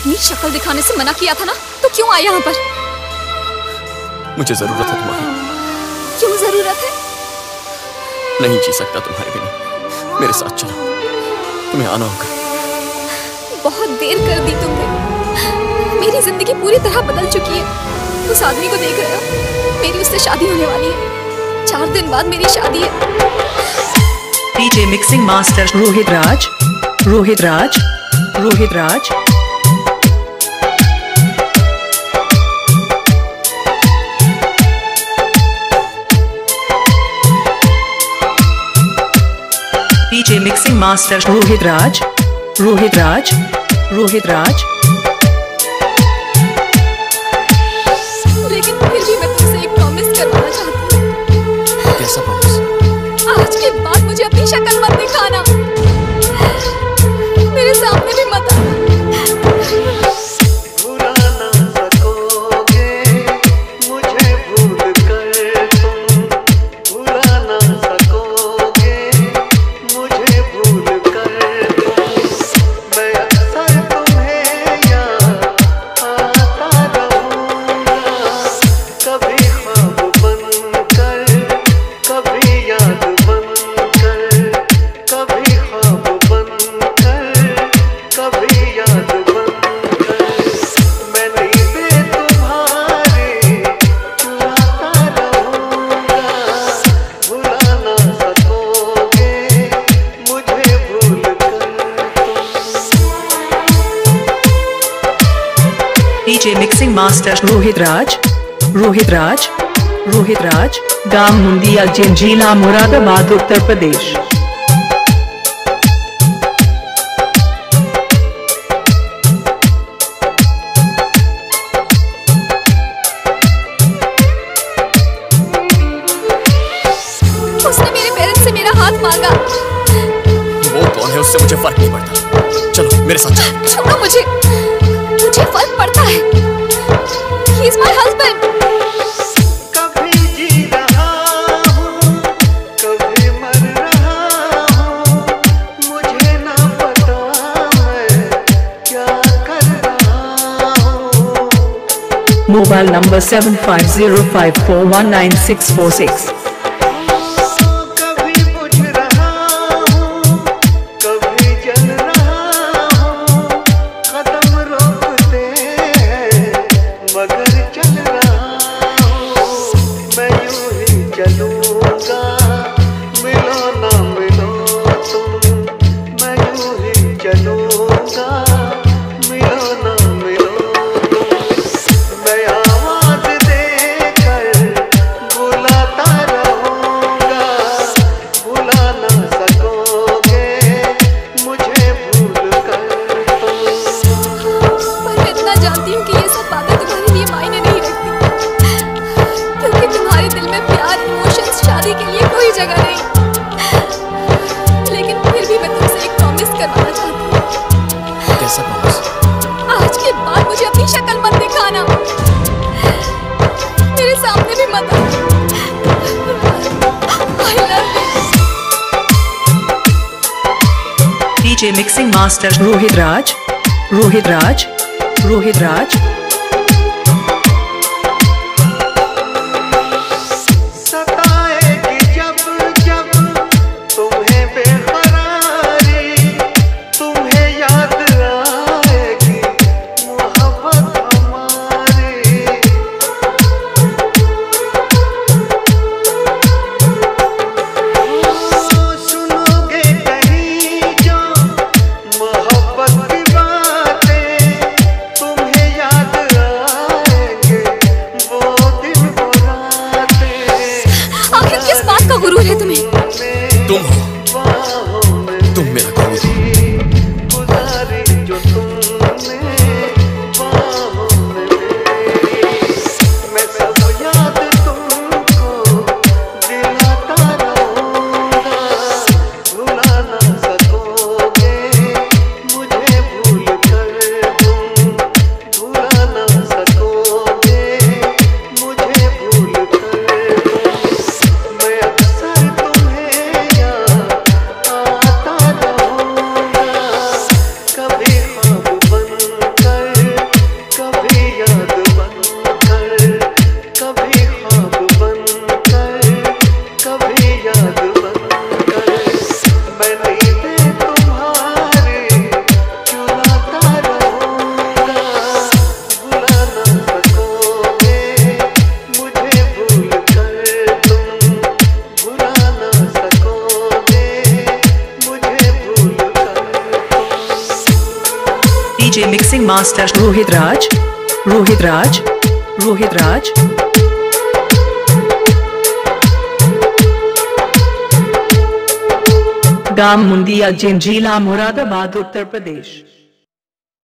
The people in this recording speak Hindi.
अपनी शक्ल दिखाने से मना किया था ना, तो क्यों आया यहाँ पर? मुझे जरूरत है तुम्हारी। क्यों जरूरत है? नहीं जी सकता तुम्हारे बिना। मेरे साथ चलो, तुम्हें आना होगा। बहुत देर कर दी तुमने। मेरी जिंदगी पूरी तरह बदल चुकी है। उस आदमी को देख रहे हो? मेरी उससे शादी होने वाली है। 4 दिन बाद मेरी शादी है। DJ mixing master Rohit Raj, Rohit Raj, Rohit Raj. DJ mixing master Rohit Raj, Rohit Raj, Rohit Raj. लेकिन फिर भी मैं तुमसे एक प्रॉमिस करवाना चाहती हूँ। कैसा प्रॉमिस? आज के बाद मुझे अपनी शक्ल मत दिखाना। मेरे सामने भी मत आना। DJ mixing master Rohit Raj, Rohit Raj, Rohit Raj. गांव मुंदिया, जिला मुरादाबाद, उत्तर प्रदेश। उसने मेरे पेरेंट्स से मेरा हाथ मांगा। वो कौन है उससे मुझे फर्क नहीं पड़ता। चलो मेरे साथ चलो। छोड़ो मुझे। मुझे फर्क पड़ता है। He is my husband. कभी जी रहा हूँ, कभी मर रहा हूँ, मुझे ना पता मैं क्या कर रहा हूँ। Mobile number 7505419646। आज के बाद मुझे अपनी शक्ल मत दिखाना। मेरे सामने भी मत आना। I love you. DJ mixing master Rohit Raj, Rohit Raj, Rohit Raj. तुम्हें याद मिक्सिंग मास्टर रोहित राज, रोहित राज, रोहित राज। गांव मुंदिया जिला मुरादाबाद उत्तर प्रदेश।